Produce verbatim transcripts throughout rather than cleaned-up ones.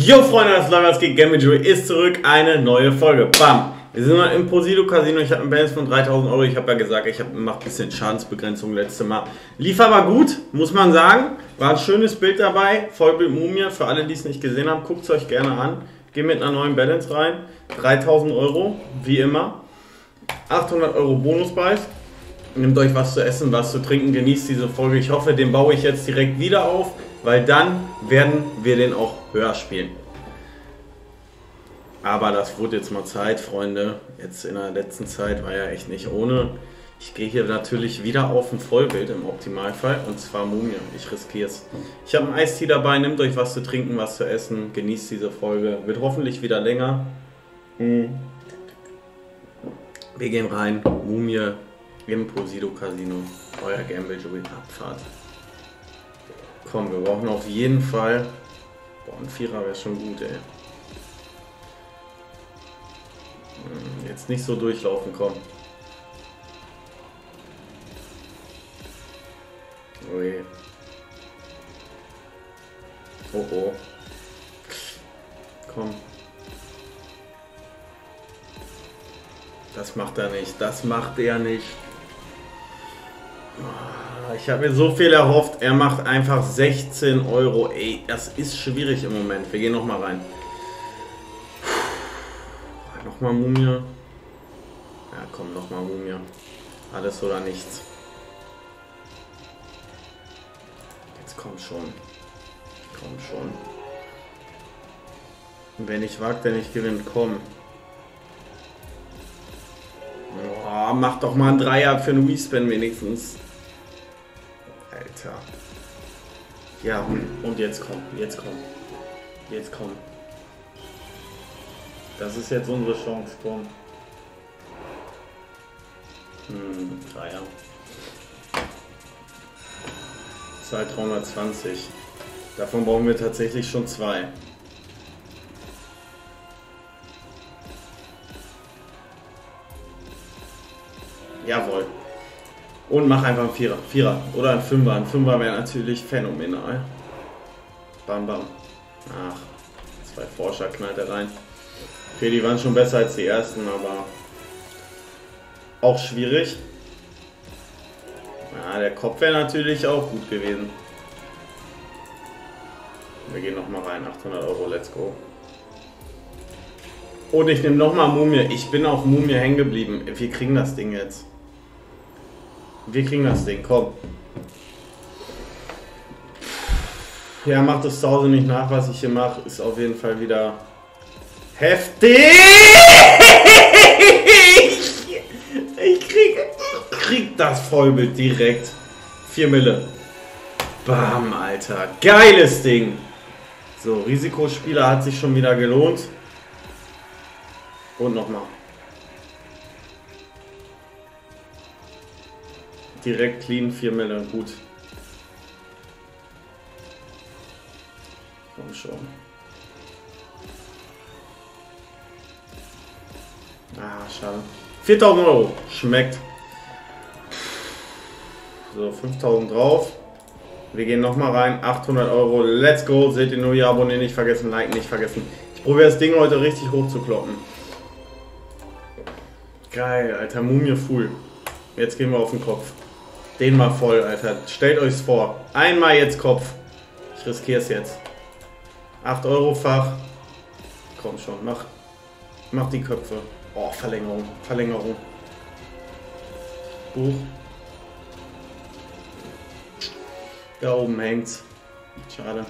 Jo Freunde, das Lagers gegen Gambit ist zurück, eine neue Folge. Bam! Wir sind noch im Posido Casino, ich habe einen Balance von dreitausend Euro. Ich habe ja gesagt, ich habe gemacht ein bisschen Schadensbegrenzung letztes Mal. Lief aber gut, muss man sagen. War ein schönes Bild dabei, Vollbild Mumie. Für alle, die es nicht gesehen haben, guckt es euch gerne an. Geht mit einer neuen Balance rein. dreitausend Euro, wie immer. achthundert Euro Bonuspreis. Nehmt euch was zu essen, was zu trinken, genießt diese Folge. Ich hoffe, den baue ich jetzt direkt wieder auf, weil dann werden wir den auch höher spielen. Aber das wurde jetzt mal Zeit, Freunde. Jetzt in der letzten Zeit war ja echt nicht ohne. Ich gehe hier natürlich wieder auf ein Vollbild im Optimalfall, und zwar Mumie. Ich riskiere es. Ich habe einen Eistee dabei, nehmt euch was zu trinken, was zu essen, genießt diese Folge. Wird hoffentlich wieder länger. Wir gehen rein, Mumie im Posido Casino. Euer Gamble Joey Abfahrt. Komm, wir brauchen auf jeden Fall. Boah, ein Vierer wäre schon gut, ey. Jetzt nicht so durchlaufen, komm. Ui. Oh oh. Komm. Das macht er nicht. Das macht er nicht. Ich habe mir so viel erhofft. Er macht einfach sechzehn Euro. Ey, das ist schwierig im Moment. Wir gehen nochmal rein. Nochmal Mumie. Ja, komm, nochmal Mumie. Alles oder nichts. Jetzt komm schon. Komm schon. Und wenn ich wagt, der nicht gewinnt, komm. Oh, mach doch mal einen Dreier für einen Respan wenigstens. Alter. Ja, und jetzt komm, jetzt komm. Jetzt komm. Das ist jetzt unsere Chance, komm. Hm, Dreier. zweihundertzwanzig. Davon brauchen wir tatsächlich schon zwei. Jawohl. Und mach einfach einen Vierer. Vierer oder ein Fünfer. Ein Fünfer wäre natürlich phänomenal. Bam, bam. Ach, zwei Forscher knallt er rein. Okay, die waren schon besser als die ersten, aber auch schwierig. Ja, der Kopf wäre natürlich auch gut gewesen. Wir gehen nochmal rein, achthundert Euro, let's go. Und ich nehme nochmal Mumie. Ich bin auf Mumie hängen geblieben. Wir kriegen das Ding jetzt. Wir kriegen das Ding, komm. Ja, macht das zu Hause nicht nach, was ich hier mache. Ist auf jeden Fall wieder heftig! Ich krieg, krieg das Vollbild direkt. vier Mille. Bam, Alter. Geiles Ding. So, Risikospieler hat sich schon wieder gelohnt. Und nochmal. Direkt clean, vier Mille. Gut. Komm schon. Ah, schade. viertausend Euro. Schmeckt. So, fünftausend drauf. Wir gehen nochmal rein. achthundert Euro. Let's go. Seht ihr nur hier, abonnieren nicht vergessen, liken nicht vergessen. Ich probiere das Ding heute richtig hoch zu kloppen. Geil, Alter. Mumie full. Jetzt gehen wir auf den Kopf. Den mal voll, Alter. Stellt euch's vor. Einmal jetzt Kopf. Ich riskiere es jetzt. acht Euro Fach. Komm schon, mach, mach die Köpfe. Oh, Verlängerung, Verlängerung. Buch. Da oben hängt's. Schade.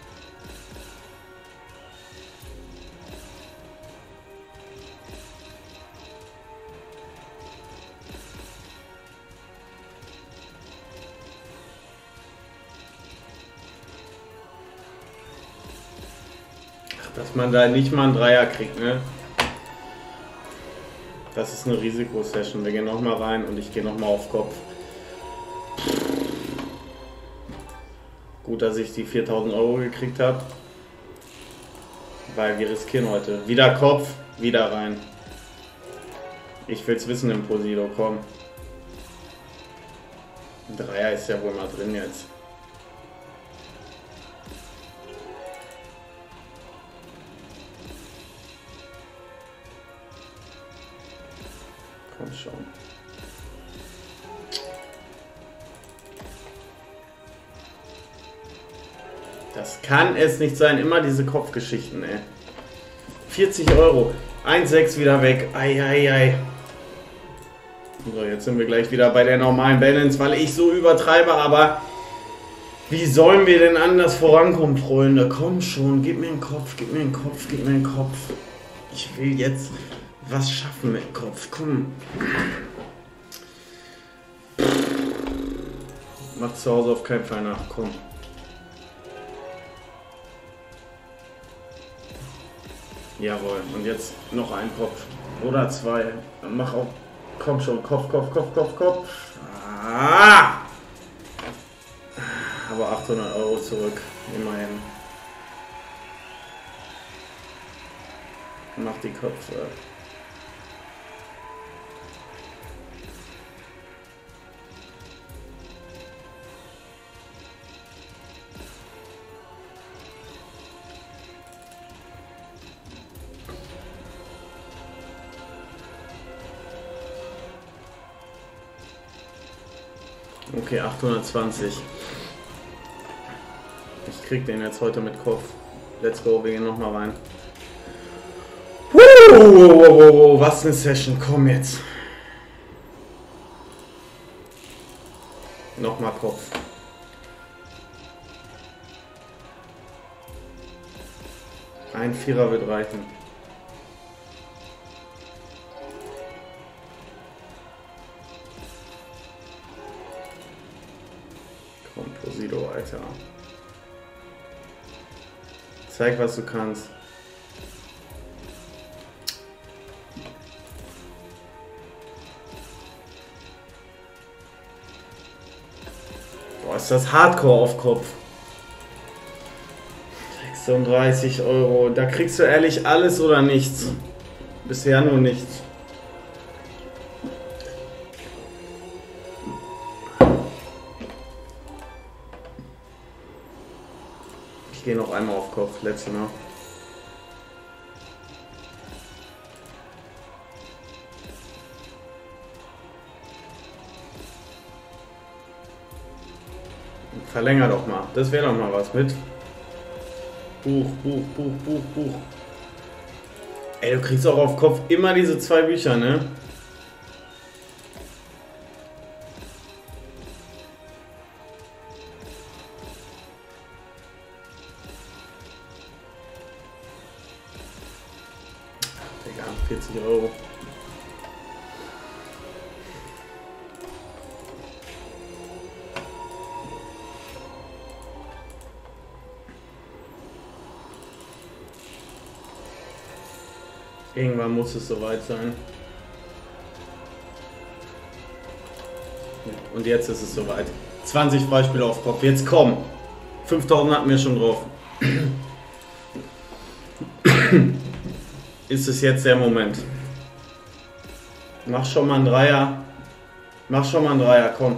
Ach, dass man da nicht mal einen Dreier kriegt, ne? Das ist eine Risikosession. Wir gehen nochmal rein und ich gehe nochmal auf Kopf. Gut, dass ich die viertausend Euro gekriegt habe. Weil wir riskieren heute. Wieder Kopf, wieder rein. Ich will es wissen im Posido, komm. Ein Dreier ist ja wohl mal drin jetzt. komm schon. Das kann es nicht sein. Immer diese Kopfgeschichten, ey. vierzig Euro. eins Komma sechs wieder weg. Eieiei. So, jetzt sind wir gleich wieder bei der normalen Balance, weil ich so übertreibe, aber wie sollen wir denn anders vorankommen, Freunde? Komm schon, gib mir den Kopf, gib mir den Kopf, gib mir den Kopf. Ich will jetzt was schaffen mit dem Kopf. Komm. Mach zu Hause auf keinen Fall nach. Komm. Jawohl. Und jetzt noch ein Kopf. Oder zwei. Mach auch. Komm schon. Kopf, Kopf, Kopf, Kopf, Kopf. Ah! Aber achthundert Euro zurück. Immerhin. Mach die Köpfe. Okay, achthundertzwanzig. Ich krieg den jetzt heute mit Kopf. Let's go, wir gehen nochmal rein. Wow, wow, wow, wow, was eine Session. Komm jetzt. Nochmal Kopf. Ein Vierer wird reichen. Komm, Posido, Alter. Zeig, was du kannst. Boah, ist das Hardcore auf Kopf. sechsunddreißig Euro. Da kriegst du ehrlich alles oder nichts. Bisher nur nichts. Ich gehe noch einmal auf Kopf. Letzte Mal. Verlänger doch mal. Das wäre doch mal was mit. Buch, Buch, Buch, Buch, Buch. Ey, du kriegst auch auf Kopf immer diese zwei Bücher, ne? Digga, vierzig Euro. Irgendwann muss es soweit sein. Und jetzt ist es soweit. zwanzig Beispiele auf Kopf. Jetzt komm. fünftausend hatten wir schon drauf. Ist es jetzt der Moment? Mach schon mal einen Dreier. Mach schon mal einen Dreier, komm.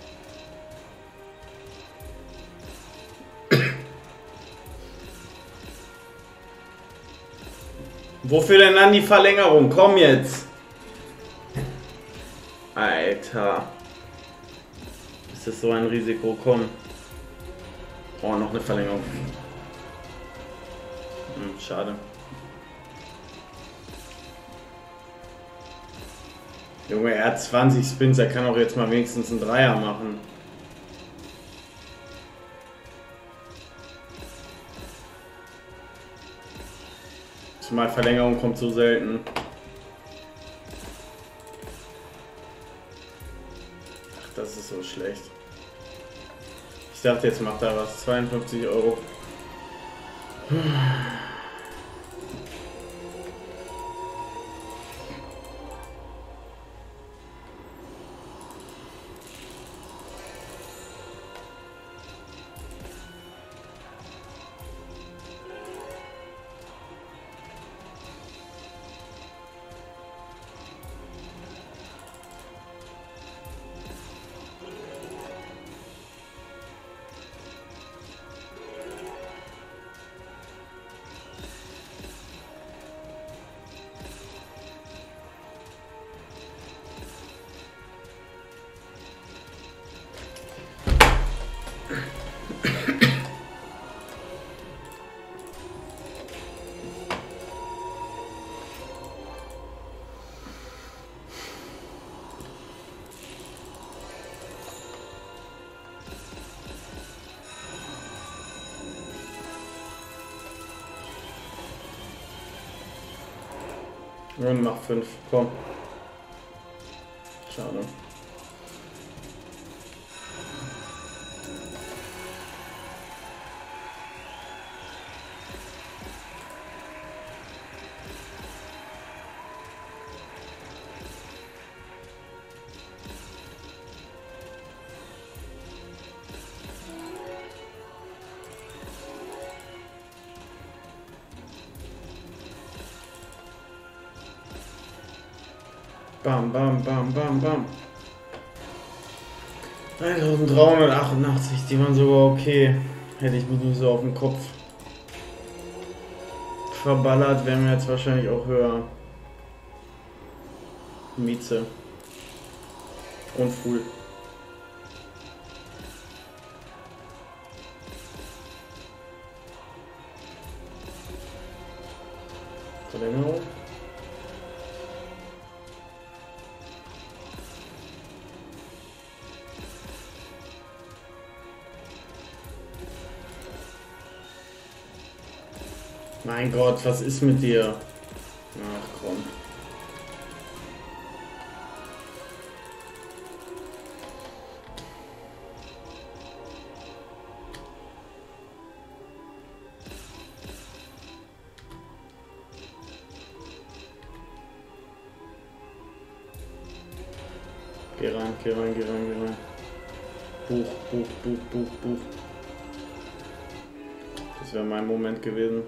Wofür denn dann die Verlängerung? Komm jetzt! Alter. Ist das so ein Risiko? Komm. Oh, noch eine Verlängerung. Hm, schade. Junge, er hat zwanzig Spins, er kann auch jetzt mal wenigstens einen Dreier machen. Mal Verlängerung kommt so selten. Ach, das ist so schlecht. Ich dachte, jetzt macht er was. zweiundfünfzig Euro. Und mach fünf. Komm. Schade. Bam, bam, bam, bam, bam. eintausenddreihundertachtundachtzig, die waren sogar okay. Hätte ich mich nicht so auf den Kopf verballert, wären wir jetzt wahrscheinlich auch höher. Mieze. Und Full. Verlängerung. Mein Gott, was ist mit dir? Ach komm. Geh rein, geh rein, geh rein, geh rein. Buch, Buch, Buch, Buch, Buch. Das wäre mein Moment gewesen.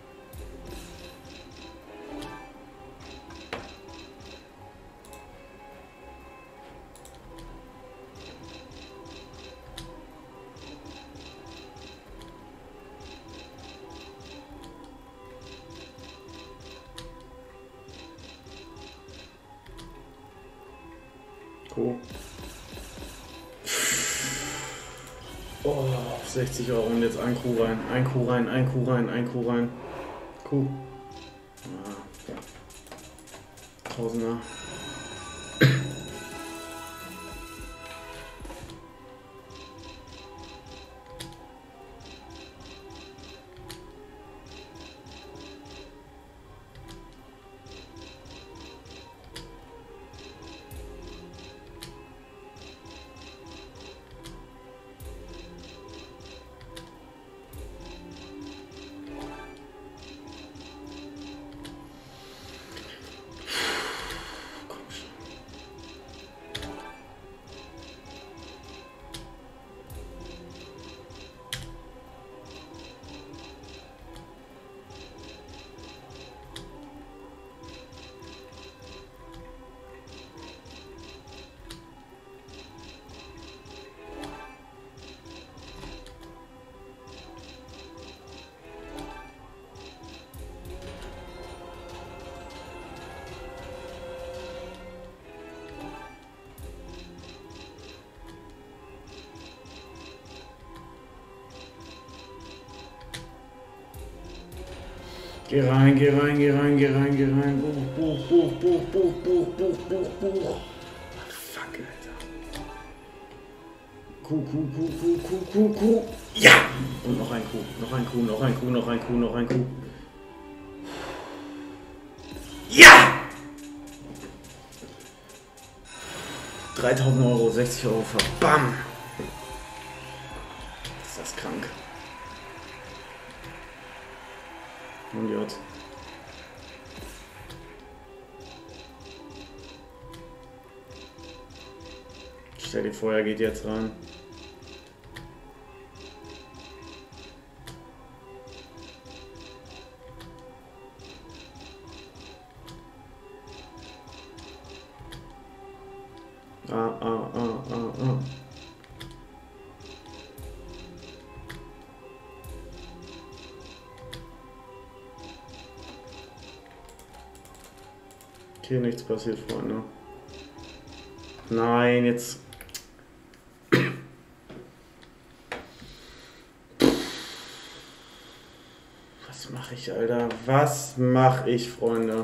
Cool. Oh, sechzig Euro und jetzt ein Kuh rein, ein Kuh rein, ein Kuh rein, ein Kuh rein. Kuh. Ah. Tausender. Geh rein, geh rein, geh rein, geh rein, geh rein. Buch, Buch, Buch, Buch, Buch, Buch, Buch, Buch, Buch. Fuck, Alter. Kuh, Kuh, Kuh, Kuh, Kuh, Kuh, Kuh. Ja! Und noch ein Kuh, noch ein Kuh, noch ein Kuh, noch ein Kuh, noch ein Kuh. Ja! dreitausend Euro, sechzig Euro verbam. Ist das krank. Und J. Stell dir vor, er geht jetzt rein. Ah, ah, ah, ah, ah. Hier nichts passiert, Freunde. Nein, jetzt. Was mache ich, Alter? Was mache ich, Freunde?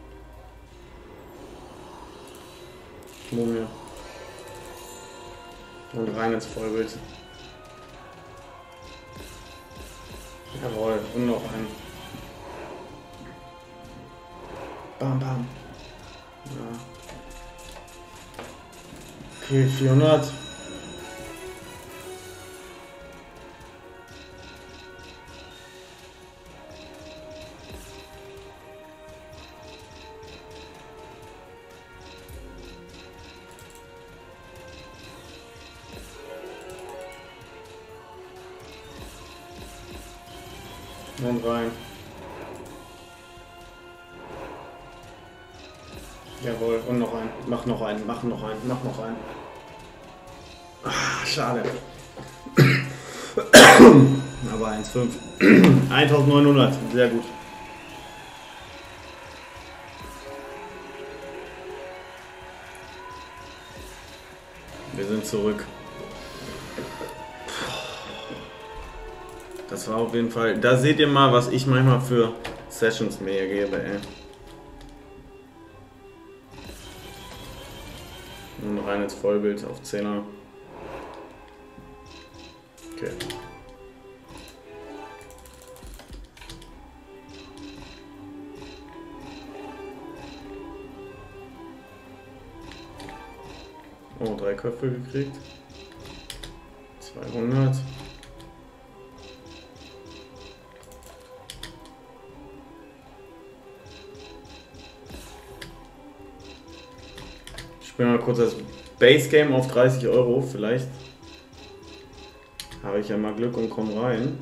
Mumie. Und rein ins Vollbild. Jawohl, und noch ein. Bam, bam. Ja. Okay, vierhundert. Und rein. Jawohl, und noch ein. Mach noch einen, mach noch einen, mach noch einen. Ah, schade. Aber eins Komma fünf. eintausendneunhundert, sehr gut. Wir sind zurück. Das war auf jeden Fall, da seht ihr mal, was ich manchmal für Sessions mehr gebe, ey. Und rein ins Vollbild auf zehner. Okay. Oh, drei Köpfe gekriegt. zweihundert. Ich spiele mal kurz das Base Game auf dreißig Euro, vielleicht habe ich ja mal Glück und komme rein.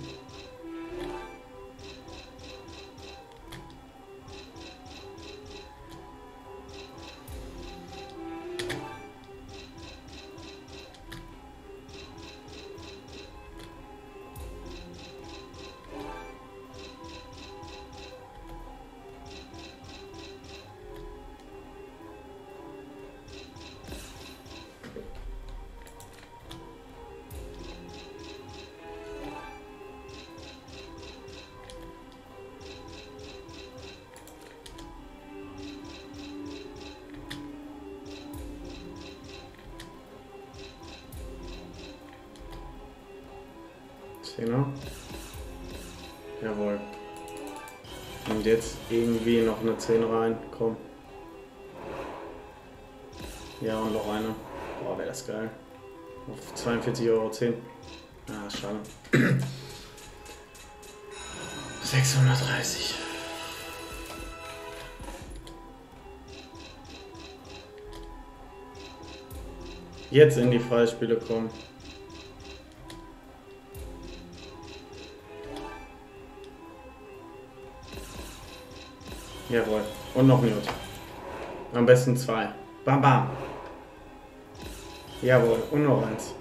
zehner. Jawohl. Und jetzt irgendwie noch eine zehn rein. Komm. Ja, und noch eine. Boah, wäre das geil. Auf zweiundvierzig Euro zehn. Ah, schade. sechshundertdreißig. Jetzt in die Freispiele kommen. Jawohl. Und noch ein J. Am besten zwei. Bam, bam. Jawohl. Und noch eins.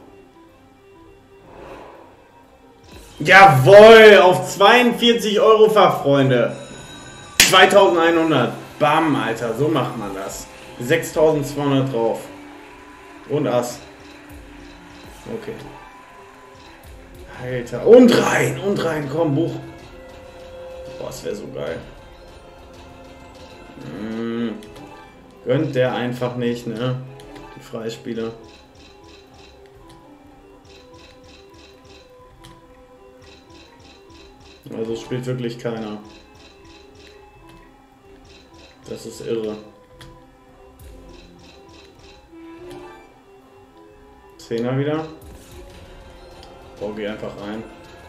Jawohl. Auf zweiundvierzig Euro fach, Freunde. zweitausendeinhundert. Bam, Alter. So macht man das. sechstausendzweihundert drauf. Und Ass. Okay. Alter. Und rein. Und rein. Komm, Buch. Boah, das wäre so geil. Hm. Gönnt der einfach nicht, ne? Die Freispiele. Also spielt wirklich keiner. Das ist irre. Zehner wieder. Oh, geh einfach rein.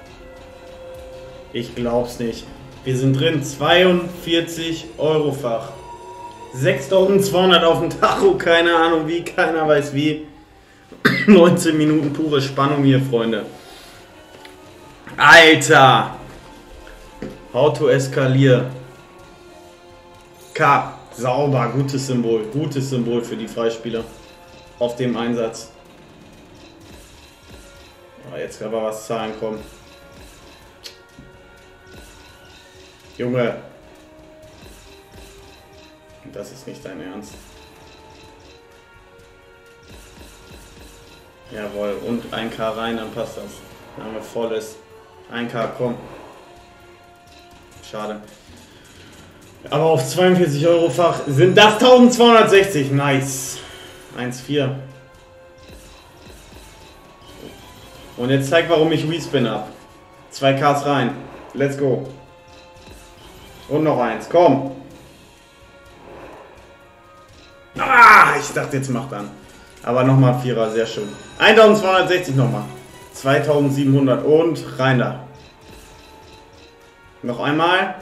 Ich glaub's nicht. Wir sind drin. zweiundvierzig Euro fach. sechstausendzweihundert auf dem Tacho. Keine Ahnung wie. Keiner weiß wie. neunzehn Minuten pure Spannung hier, Freunde. Alter. How to eskalier. K. Sauber. Gutes Symbol. Gutes Symbol für die Freispieler. Auf dem Einsatz. Oh, jetzt kann aber was zahlen kommen. Junge. Das ist nicht dein Ernst. Jawohl. Und ein K rein, dann passt das. Dann haben wir volles. ein K, komm. Schade. Aber auf zweiundvierzig Euro fach sind das eintausendzweihundertsechzig. Nice. eins Komma vier. Und jetzt zeig, warum ich Respin hab. Zwei Ks rein. Let's go. Und noch eins. Komm. Ah, ich dachte, jetzt macht an. Aber nochmal Vierer, sehr schön. eintausendzweihundertsechzig nochmal. zweitausendsiebenhundert und rein da. Noch einmal.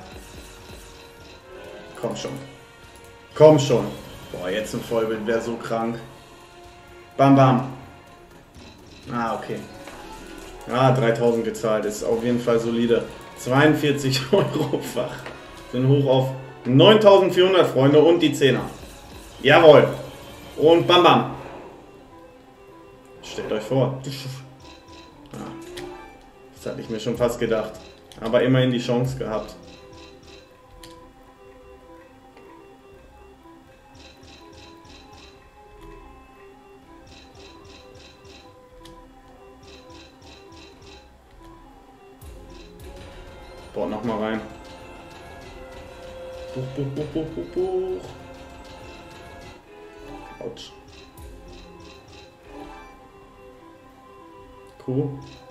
Komm schon. Komm schon. Boah, jetzt ein Vollbild wäre so krank. Bam, bam. Ah, okay. Ah, dreitausend gezahlt. Ist auf jeden Fall solide. zweiundvierzig Euro fach. Sind hoch auf neuntausendvierhundert, Freunde, und die Zehner. Jawohl. Und bam, bam. Stellt euch vor. Ah, das hatte ich mir schon fast gedacht. Aber immerhin die Chance gehabt. Boah, nochmal rein. Buch, Buch, Buch, Buch, Buch, Buch. Autsch. Cool.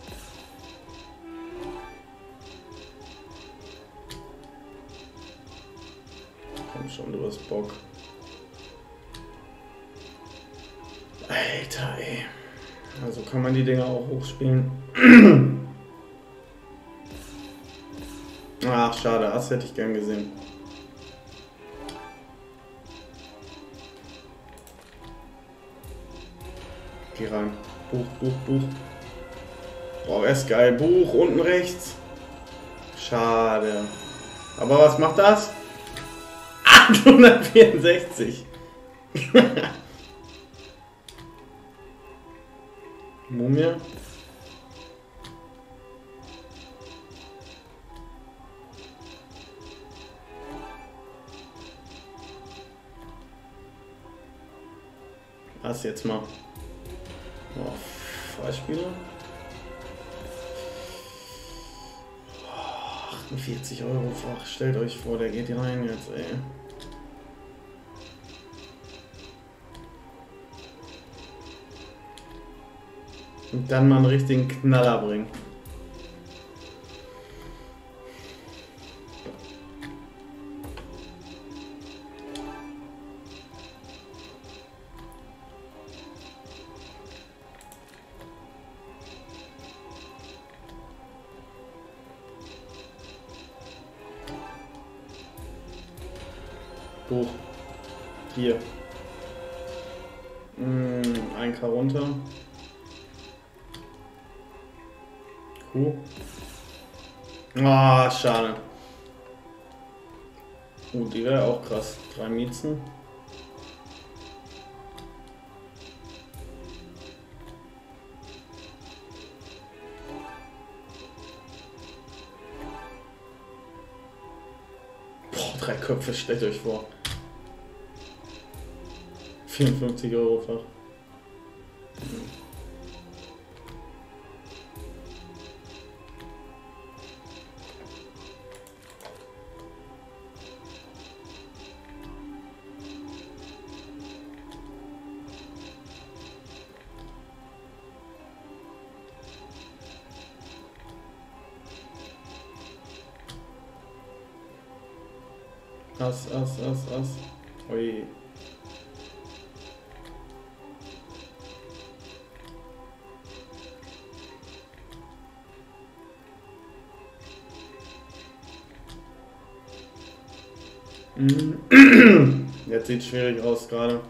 Komm schon, du hast Bock. Alter, ey. Also kann man die Dinger auch hochspielen. Ach, schade, das hätte ich gern gesehen. Geh rein. Buch, Buch, Buch. Boah, ist geil. Buch, unten rechts. Schade. Aber was macht das? achthundertvierundsechzig. Mumie. Was jetzt mal? Oh, Freispieler. Oh, achtundvierzig Euro fach. Stellt euch vor, der geht hier rein jetzt, ey. Und dann mal einen richtigen Knaller bringen. Hoch. Hier. Mm, ein K runter. Kuh. Ah, schade. Oh, die wäre auch krass. Drei Miezen. Boah, drei Köpfe, stellt euch vor. vierundfünfzig Euro fach. Ass, Ass, Ass, Ass. Ui. Jetzt sieht es schwierig aus gerade.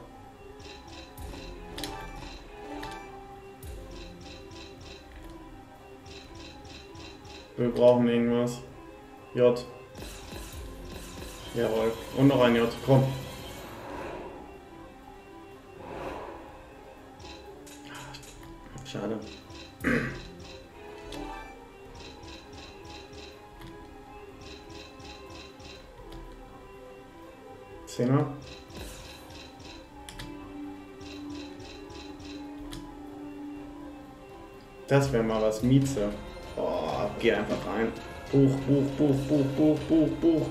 Wir brauchen irgendwas. J. Jawohl. Und noch ein J. Komm. Schade. Zehner. Das wäre mal was. Mieze. Oh, geh einfach rein. Buch, Buch, Buch, Buch, Buch, Buch, Buch.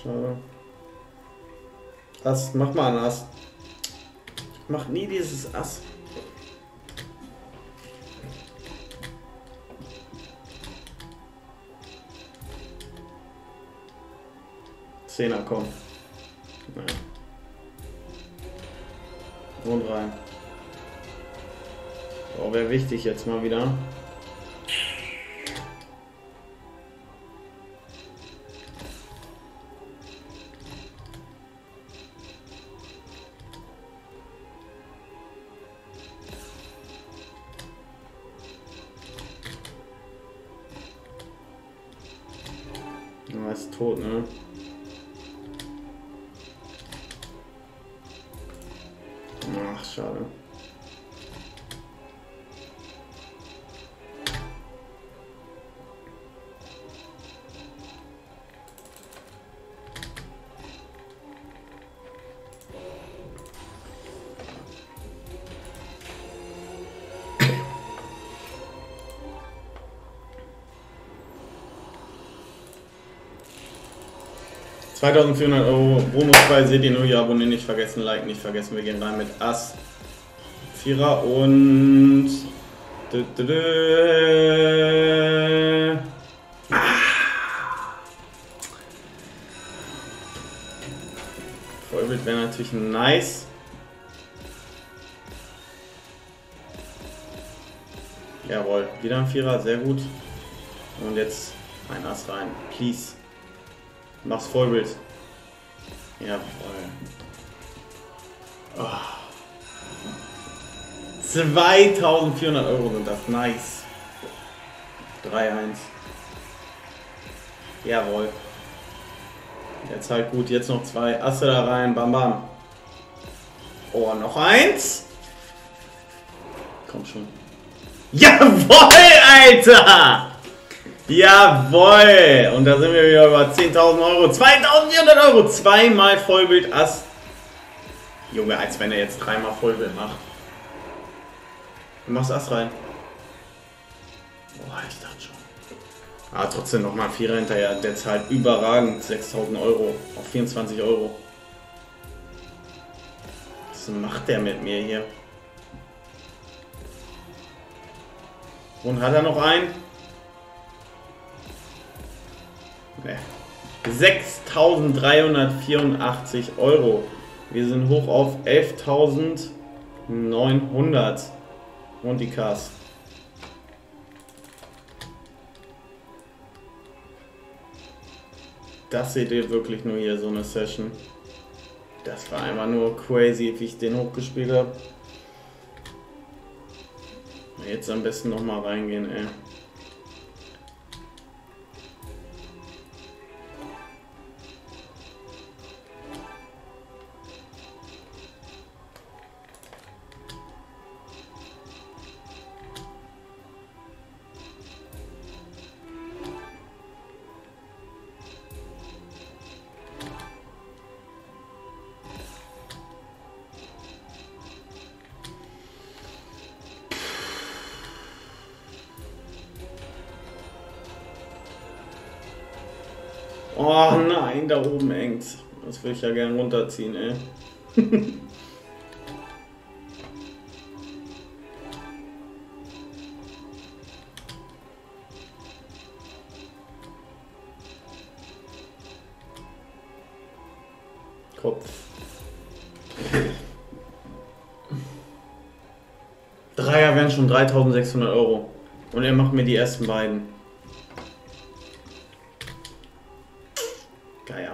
Schade. Ass, mach mal ein Ass. Ich mach nie dieses Ass. Zehner, komm. Nein. Und rein. Oh, wäre wichtig jetzt mal wieder. Er ist tot, ne? Ach, schade. zweitausendvierhundert Euro Bonus bei, seht ihr nur hier, abonnieren nicht vergessen, liken nicht vergessen, wir gehen rein mit Ass, Vierer und dü, dü, dü. Ah. Vollbild wäre natürlich nice. Jawohl, wieder ein Vierer, sehr gut. Und jetzt ein Ass rein, please. Mach's Vollbild. Jawohl. Oh. zweitausendvierhundert Euro sind das. Nice. drei eins. Jawohl. Jetzt halt gut. Jetzt noch zwei Asse da rein. Bam, bam. Oh, noch eins. Komm schon. Jawohl, Alter! Jawohl! Und da sind wir wieder über zehntausend Euro. zweitausendvierhundert Euro! Zweimal Vollbild Ass. Junge, als wenn er jetzt dreimal Vollbild macht. Du machst Ass rein. Boah, ich dachte schon. Aber trotzdem nochmal Vierer hinterher. Der zahlt überragend sechstausend Euro auf vierundzwanzig Euro. Was macht der mit mir hier? Und hat er noch einen? Nee. sechstausenddreihundertvierundachtzig Euro. Wir sind hoch auf elftausendneunhundert. Und die Cars. Das seht ihr wirklich nur hier, so eine Session. Das war einfach nur crazy, wie ich den hochgespielt habe. Jetzt am besten noch mal reingehen, ey. Oh nein, da oben hängt. Das will ich ja gerne runterziehen, ey. Kopf. Dreier wären schon dreitausendsechshundert Euro. Und er macht mir die ersten beiden. Geier.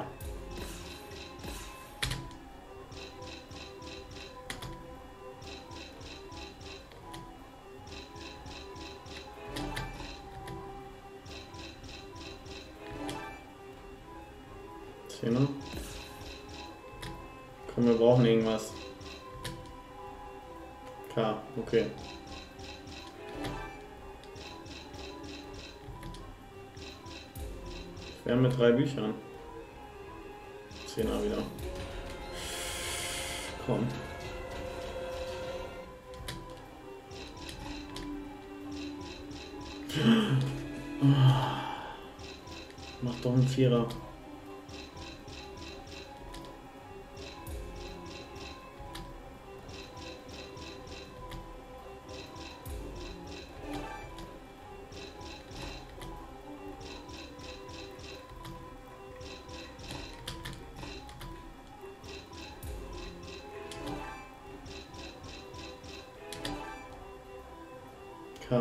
Zehner. Komm, wir brauchen irgendwas. Klar, okay. Wir haben mit drei Büchern. Zehner wieder. Komm. Mach doch einen Vierer. K.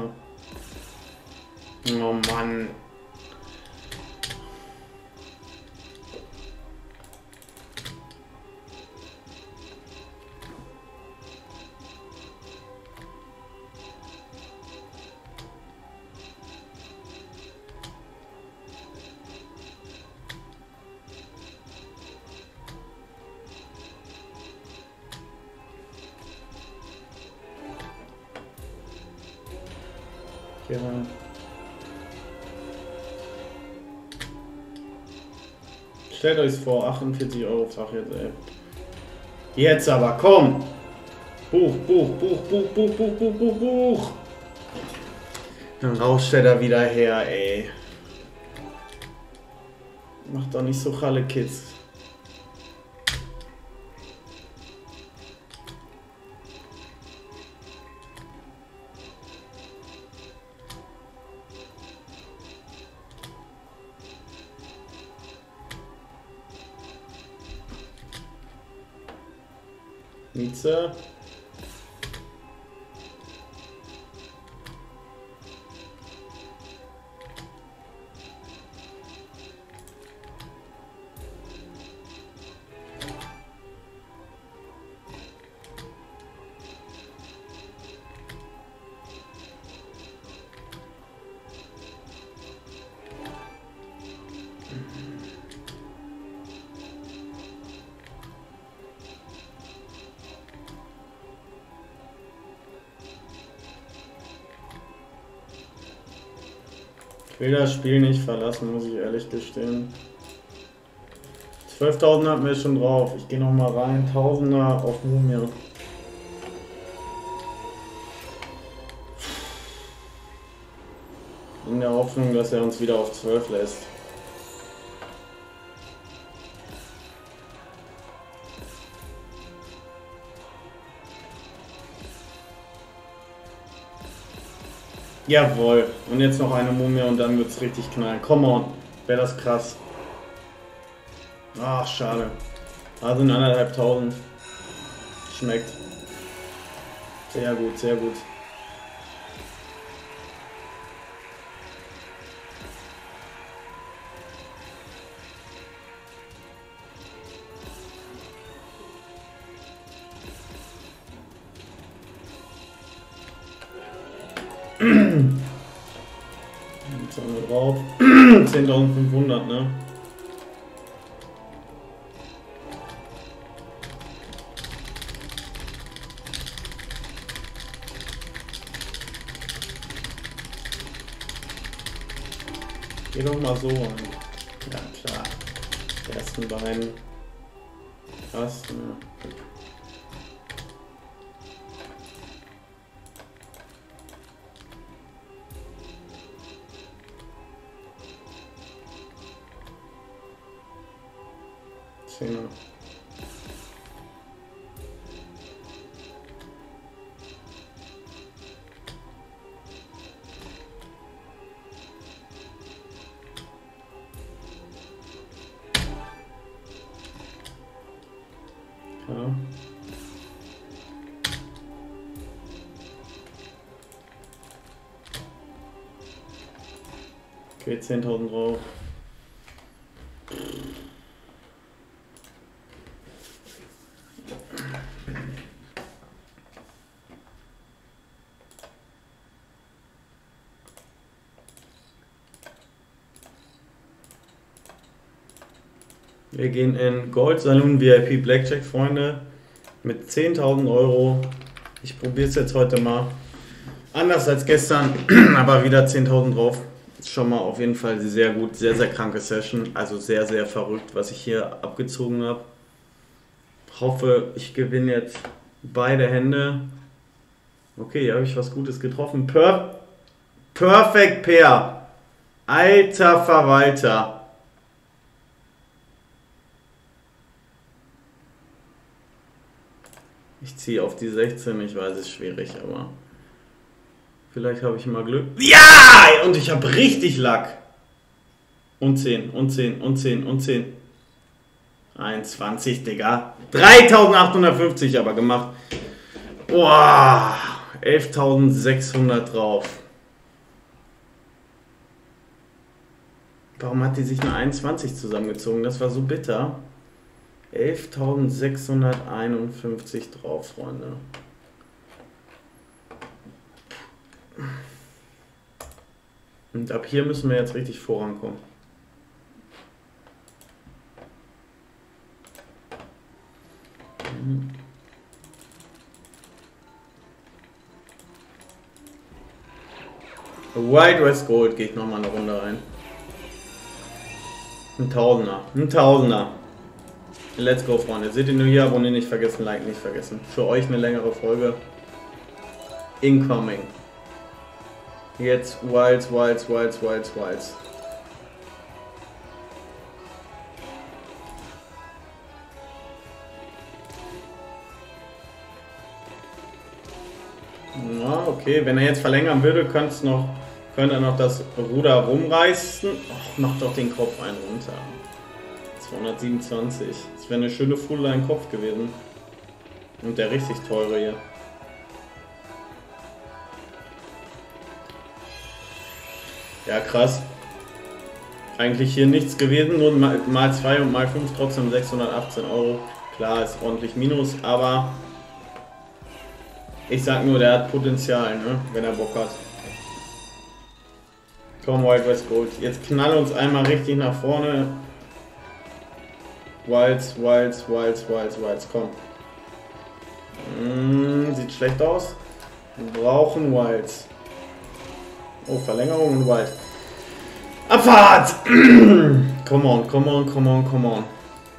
Oh Mann. Geh rein. Stellt euch vor, achtundvierzig Euro Fach jetzt, ey. Jetzt aber, komm! Buch, Buch, Buch, Buch, Buch, Buch, Buch, Buch, Buch! Dann rauscht er da wieder her, ey. Macht doch nicht so Ralle, Kids. Nietzsche. Ich will das Spiel nicht verlassen, muss ich ehrlich gestehen. zwölftausend hatten wir schon drauf. Ich gehe noch mal rein. Tausender auf Mumie. In der Hoffnung, dass er uns wieder auf zwölf lässt. Jawohl. Und jetzt noch eine Mumie und dann wird es richtig knallen. Come on. Wäre das krass. Ach, schade. Da sind anderthalbtausend. Schmeckt. Sehr gut, sehr gut. Jetzt haben wir drauf. zehntausendfünfhundert, ne? Geh doch mal so rein. Ja klar. Die ersten beiden. Krass, ne? Zehner. Ja. Okay, zehntausend drauf. Wir gehen in Gold Saloon V I P Blackjack, Freunde, mit zehntausend Euro. Ich probiere es jetzt heute mal. Anders als gestern, aber wieder zehntausend drauf. Ist schon mal auf jeden Fall sehr gut, sehr, sehr kranke Session. Also sehr, sehr verrückt, was ich hier abgezogen habe. Hoffe, ich gewinne jetzt beide Hände. Okay, hier habe ich was Gutes getroffen. Per Perfect Pair. Alter Verwalter. Ich ziehe auf die sechzehn, ich weiß, es ist schwierig, aber vielleicht habe ich mal Glück. Ja! Und ich habe richtig Lack. Und zehn, und zehn, und zehn, und zehn. einundzwanzig, Digga. dreitausendachthundertfünfzig aber gemacht. Boah, elftausendsechshundert drauf. Warum hat die sich nur einundzwanzig zusammengezogen? Das war so bitter. elftausendsechshunderteinundfünfzig drauf, Freunde. Und ab hier müssen wir jetzt richtig vorankommen. Wild West Gold, gehe ich nochmal eine Runde rein. Ein Tausender, ein Tausender. Let's go, Freunde. Seht ihr nur hier, abonnieren nicht vergessen, like nicht vergessen. Für euch eine längere Folge. Incoming. Jetzt Wilds, Wilds, Wilds, Wilds, Wilds. Ja, okay, wenn er jetzt verlängern würde, könnte es noch, könnte er noch das Ruder rumreißen. Och, mach doch den Kopf einen runter. zweihundertsiebenundzwanzig. Das wäre eine schöne Full-Line Kopf gewesen. Und der richtig teure hier. Ja, krass. Eigentlich hier nichts gewesen, nur mal zwei und mal fünf, trotzdem sechshundertachtzehn Euro. Klar, ist ordentlich Minus, aber ich sag nur, der hat Potenzial, ne? Wenn er Bock hat. Komm, Wild West Gold. Jetzt knall uns einmal richtig nach vorne. Wilds, Wilds, Wilds, Wilds, Wilds, komm. Mm, sieht schlecht aus. Wir brauchen Wilds. Oh, Verlängerung und Wild. Abfahrt! Come on, come on, come on, come on.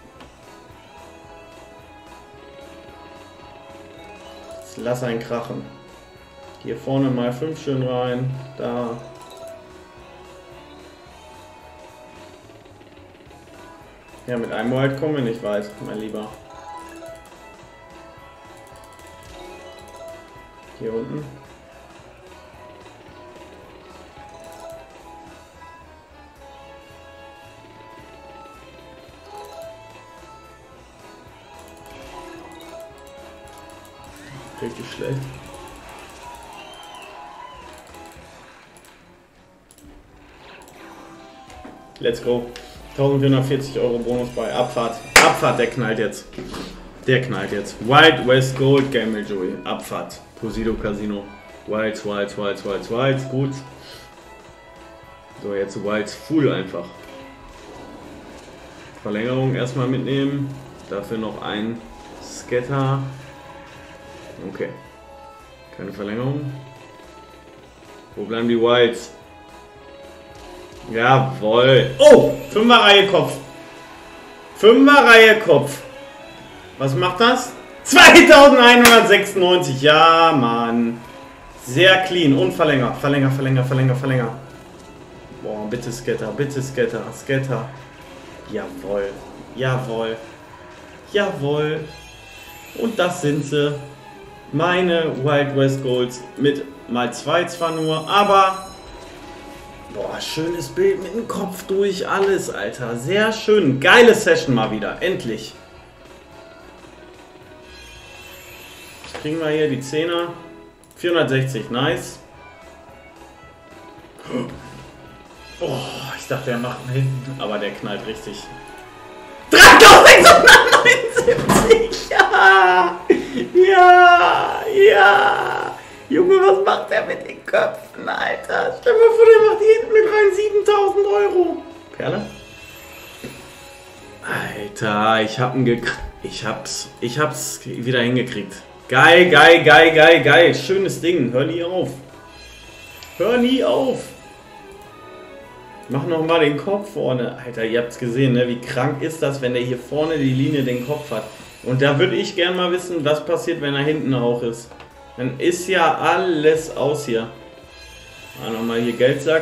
Jetzt lass einen krachen. Hier vorne mal fünf schön rein. Da. Ja, mit einem Wild kommen wir nicht weit, mein Lieber. Hier unten. Richtig schlecht. Let's go. eintausendvierhundertvierzig Euro Bonus bei Abfahrt. Abfahrt, der knallt jetzt. Der knallt jetzt. Wild West Gold, Gamble Joey. Abfahrt. Posido Casino. Wilds, Wilds, Wilds, Wilds, Wilds. Gut. So, jetzt Wilds Full einfach. Verlängerung erstmal mitnehmen. Dafür noch ein Scatter. Okay. Keine Verlängerung. Wo bleiben die Wilds? Jawohl. Oh! Fünfer Reihe Kopf. Fünfer Reihe Kopf. Was macht das? zweitausendeinhundertsechsundneunzig. Ja, Mann. Sehr clean. Und Verlänger. Verlänger, Verlänger, Verlänger, Verlänger. Boah, bitte Scatter, bitte Scatter, Scatter. Jawohl. Jawohl. Jawohl. Und das sind sie. Meine Wild West Golds mit mal zwei zwar nur, aber boah, schönes Bild mit dem Kopf durch alles, Alter. Sehr schön. Geile Session mal wieder. Endlich. Was kriegen wir hier? Die Zehner. vierhundertsechzig. Nice. Oh, ich dachte, er macht einen hinten, aber der knallt richtig. dreitausendsechshundertneunundsiebzig! Ja! Ja! Ja! Junge, was macht der mit den Köpfen, Alter? Stell dir mal vor, der macht hier hinten mit rein siebentausend Euro. Perle? Alter, ich hab ihn gekriegt. Ich hab's. Ich hab's wieder hingekriegt. Geil, geil, geil, geil, geil. Schönes Ding. Hör nie auf. Hör nie auf. Mach nochmal den Kopf vorne. Alter, ihr habt's gesehen, ne? Wie krank ist das, wenn der hier vorne die Linie den Kopf hat. Und da würde ich gern mal wissen, was passiert, wenn er hinten auch ist. Dann ist ja alles aus hier. Ah, nochmal hier Geldsack.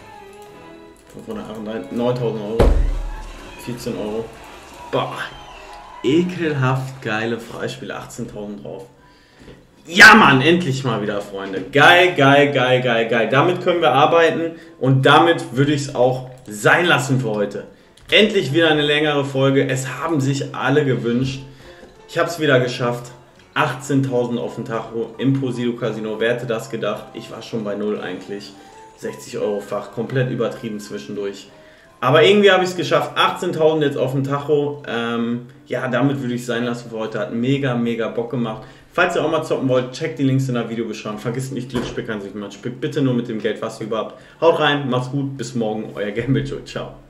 neuntausend Euro. vierzehn Euro. Boah. Ekelhaft geile Freispiele. achtzehntausend drauf. Ja, Mann, endlich mal wieder, Freunde. Geil, geil, geil, geil, geil. Damit können wir arbeiten und damit würde ich es auch sein lassen für heute. Endlich wieder eine längere Folge. Es haben sich alle gewünscht. Ich habe es wieder geschafft. achtzehntausend auf dem Tacho im Posido Casino. Wer hätte das gedacht? Ich war schon bei null eigentlich. sechzig Euro Fach, komplett übertrieben zwischendurch. Aber irgendwie habe ich es geschafft. achtzehntausend jetzt auf dem Tacho. Ähm, ja, damit würde ich es sein lassen für heute. Hat mega, mega Bock gemacht. Falls ihr auch mal zocken wollt, checkt die Links in der Videobeschreibung. Vergisst nicht, Glücksspiel kann sich mal. Spielt bitte nur mit dem Geld, was ihr überhaupt. Haut rein, macht's gut, bis morgen, euer Gamble Joe. Ciao.